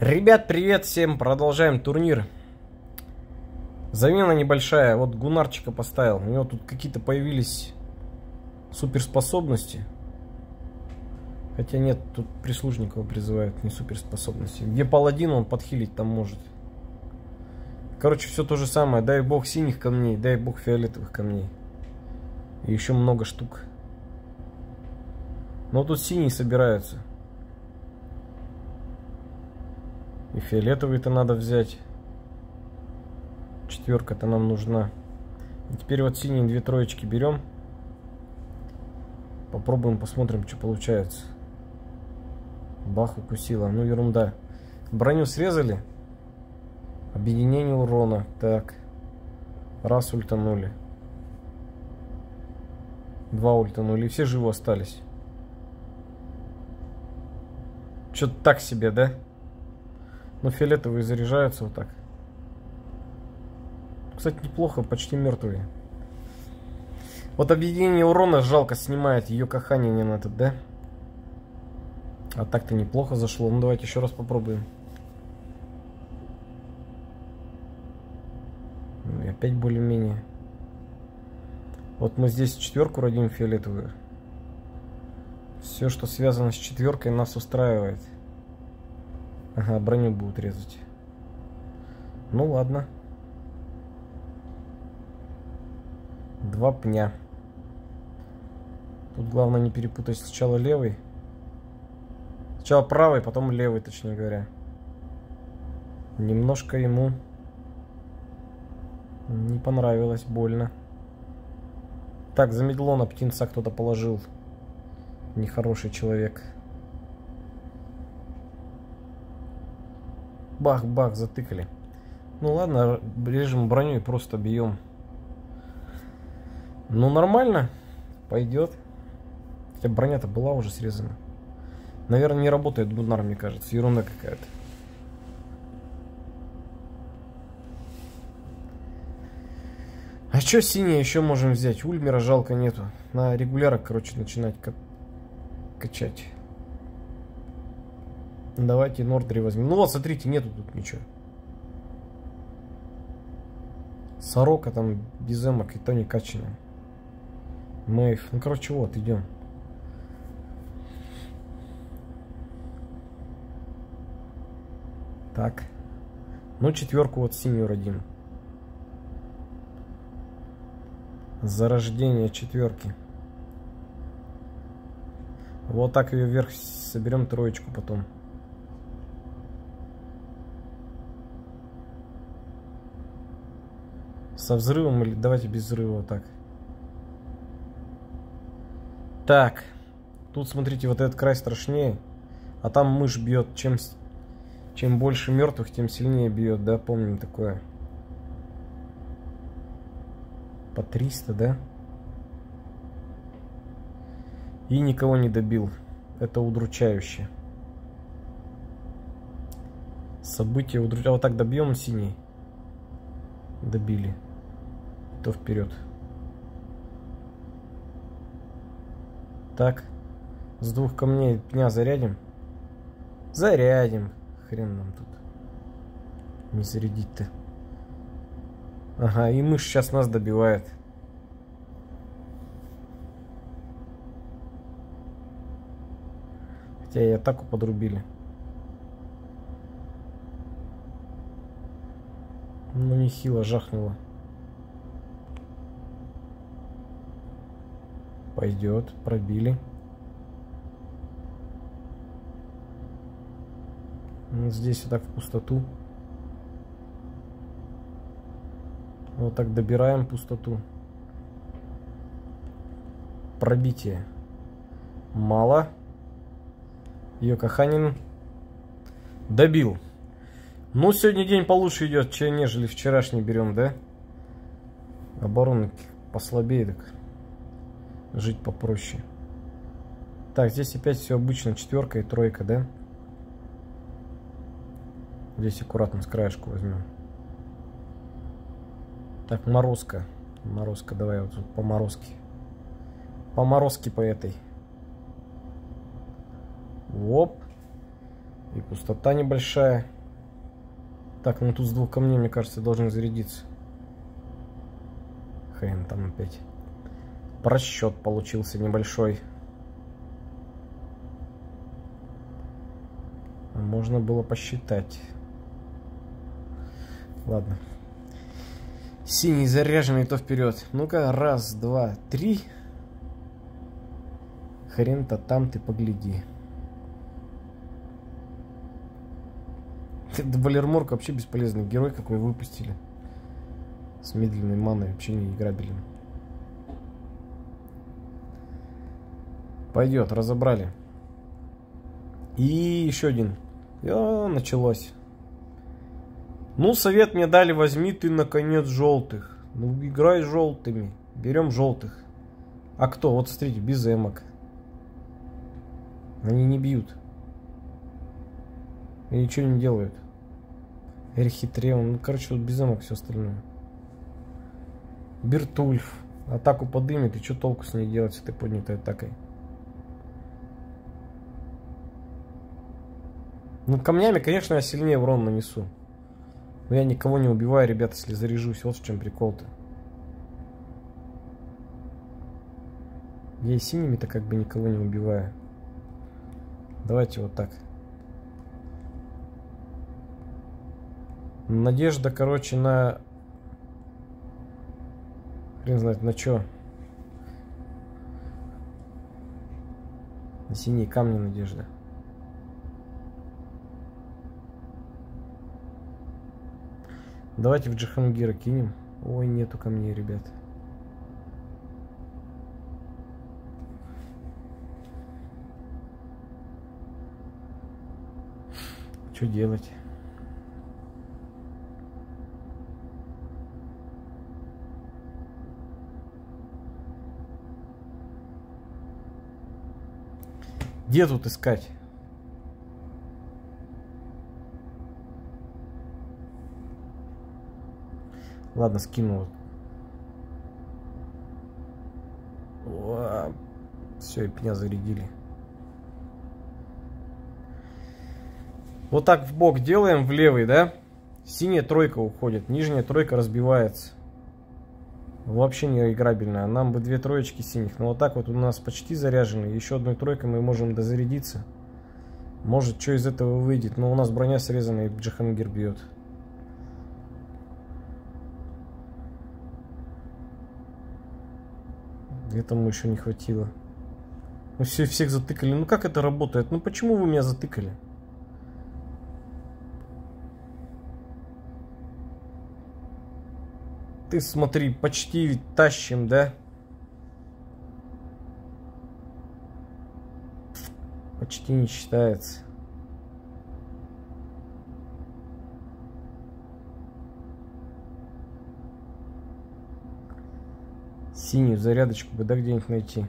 Ребят, привет всем! Продолжаем турнир. Замена небольшая. Вот Гунарчика поставил. У него тут какие-то появились суперспособности. Хотя нет, тут прислужников призывают, не суперспособности. Где паладин, он подхилить там может. Короче, все то же самое. Дай бог синих камней, дай бог фиолетовых камней. И еще много штук. Но тут синие собираются. И фиолетовый-то надо взять. Четверка-то нам нужна. И теперь вот синие две троечки берем. Попробуем, посмотрим, что получается. Бах, укусила. Ну, ерунда. Броню срезали. Объединение урона. Так. Раз ультанули. Два ультанули. И все живы остались. Что-то так себе, да? Но фиолетовые заряжаются вот так. Кстати, неплохо, почти мертвые. Вот объединение урона жалко снимает ее кахание на этот, да? А так-то неплохо зашло. Ну давайте еще раз попробуем. И опять более-менее. Вот мы здесь четверку родим фиолетовую. Все, что связано с четверкой, нас устраивает. Ага, броню будут резать. Ну ладно. Два пня. Тут главное не перепутать сначала левый. Сначала правый, потом левый, точнее говоря. Немножко ему не понравилось, больно. Так, замедло на птенца кто-то положил. Нехороший человек. Бах-бах, затыкали. Ну ладно, режем броню и просто бьем. Ну нормально, пойдет. Хотя броня-то была уже срезана. Наверное, не работает Гунар, мне кажется. Ерунда какая-то. А что синее еще можем взять? Ульмера жалко нету. На регулярах, короче, начинать качать. Давайте Нордри возьмем. Ну вот, смотрите, нету тут ничего. Сорока там без эмок и то не качаная. Мэйв. Ну, короче, вот, идем. Так. Ну, четверку вот синюю родим. Зарождение четверки. Вот так ее вверх соберем, троечку потом. Со взрывом или давайте без взрыва вот так. Так. Тут, смотрите, вот этот край страшнее. А там мышь бьет. Чем больше мертвых, тем сильнее бьет, да? Помним такое. По 300, да? И никого не добил. Это удручающе. Событие удручающе. А вот так добьем синий. Добили. То вперед. Так. С двух камней пня зарядим. Зарядим. Хрен нам тут не зарядить-то. Ага, и мышь сейчас нас добивает. Хотя и атаку подрубили. Ну нехило жахнуло. Пойдет, пробили. Вот здесь вот так в пустоту. Вот так добираем пустоту. Пробитие. Мало. Ее Каханин добил. Ну, сегодня день получше идет, нежели вчерашний берем, да? Оборона послабее, так жить попроще. Так, здесь опять все обычно. Четверка и тройка, да? Здесь аккуратно с краешку возьмем. Так, морозка. Морозка, давай вот тут по морозке. По морозке по этой. Оп. И пустота небольшая. Так, ну тут с 2 камней, мне кажется, должны зарядиться. Хрен там опять. Просчет получился небольшой. Можно было посчитать. Ладно. Синий заряженный, то вперед. Ну-ка, 1, 2, 3. Хрен-то там ты погляди. Валерморк вообще бесполезный герой, какой выпустили. С медленной маной вообще не играбелен. Пойдет, разобрали. И еще один. Началось. Ну, совет мне дали, возьми ты, наконец, желтых. Ну, играй желтыми. Берем желтых. А кто? Вот, смотрите, без эмок. Они не бьют. И ничего не делают. Эрхитреум. Ну, короче, тут без эмок все остальное. Бертульф. Атаку подымет, и что толку с ней делать, с этой поднятой атакой? Ну, камнями, конечно, я сильнее урон нанесу. Но я никого не убиваю, ребята, если заряжусь. Вот в чем прикол-то. Я и синими-то как бы никого не убиваю. Давайте вот так. Надежда, короче, на... Хрен знает, на что. На синие камни надежда. Давайте в Джихангира кинем. Ой, нету камней, ребят. Что делать? Где тут искать? Ладно, скину. Все, и пня зарядили. Вот так в бок делаем, в левый, да? Синяя тройка уходит, нижняя тройка разбивается. Вообще не играбельная. Нам бы 2 троечки синих. Но вот так вот у нас почти заряжены. Еще одной тройкой мы можем дозарядиться. Может, что из этого выйдет. Но у нас броня срезана, и Джихангир бьет. Этому еще не хватило. Мы всех затыкали. Ну как это работает? Ну почему вы меня затыкали? Ты смотри, почти тащим, да? Почти не считается. Синюю зарядочку бы, да, где-нибудь найти.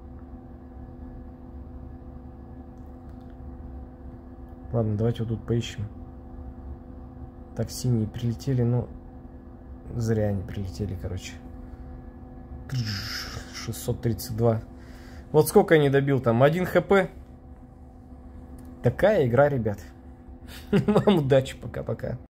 Ладно, давайте вот тут поищем. Так, синие прилетели, но зря они прилетели, короче. 632. Вот сколько я не добил там? 1 хп. Такая игра, ребят. Вам удачи, пока-пока.